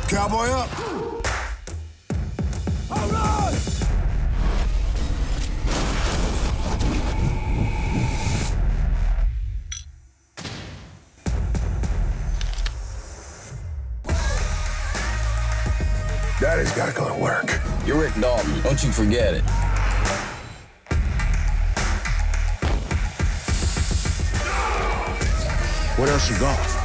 Cowboy up. All right! Daddy's gotta go to work. You're Rick Dalton. Don't you forget it. What else you got?